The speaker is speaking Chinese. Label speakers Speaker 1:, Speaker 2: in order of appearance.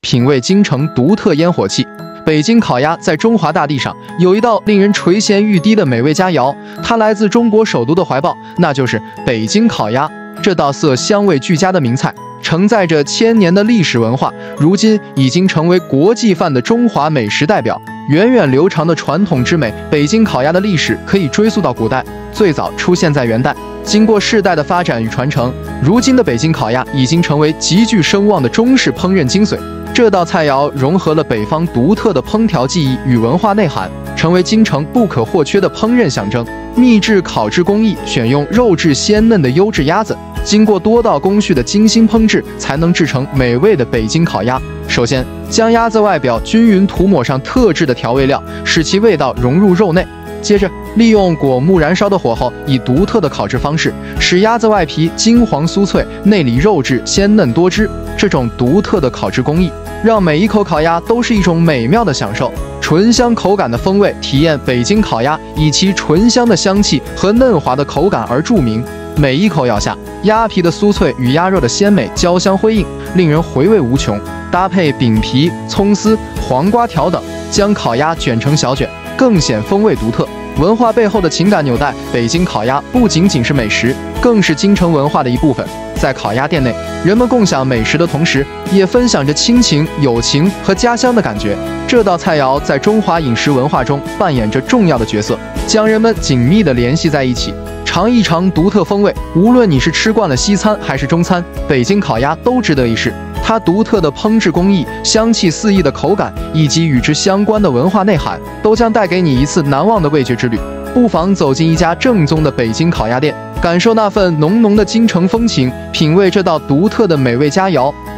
Speaker 1: 品味京城独特烟火气。北京烤鸭在中华大地上有一道令人垂涎欲滴的美味佳肴，它来自中国首都的怀抱，那就是北京烤鸭。这道色香味俱佳的名菜，承载着千年的历史文化，如今已经成为国际范的中华美食代表。源远流长的传统之美，北京烤鸭的历史可以追溯到古代，最早出现在元代。经过世代的发展与传承，如今的北京烤鸭已经成为极具声望的中式烹饪精髓。这道菜肴融合了北方独特的烹调技艺与文化内涵，成为京城不可或缺的烹饪象征。秘制烤制工艺选用肉质鲜嫩的优质鸭子，经过多道工序的精心烹制，才能制成美味的北京烤鸭。首先，将鸭子外表均匀涂抹上特制的调味料，使其味道融入肉内。接着，利用果木燃烧的火候，以独特的烤制方式，使鸭子外皮金黄酥脆，内里肉质鲜嫩多汁。这种独特的烤制工艺，让每一口烤鸭都是一种美妙的享受。醇香口感的风味体验，北京烤鸭以其醇香的香气和嫩滑的口感而著名。每一口咬下，鸭皮的酥脆与鸭肉的鲜美交相辉映，令人回味无穷。搭配饼皮、葱丝、黄瓜条等，将烤鸭卷成小卷，更显风味独特。文化背后的情感纽带，北京烤鸭不仅仅是美食，更是京城文化的一部分。在烤鸭店内，人们共享美食的同时，也分享着亲情、友情和家乡的感觉。这道菜肴在中华饮食文化中扮演着重要的角色，将人们紧密地联系在一起。尝一尝独特风味，无论你是吃惯了西餐还是中餐，北京烤鸭都值得一试。它独特的烹制工艺、香气四溢的口感，以及与之相关的文化内涵，都将带给你一次难忘的味觉之旅。不妨走进一家正宗的北京烤鸭店，感受那份浓浓的京城风情，品味这道独特的美味佳肴。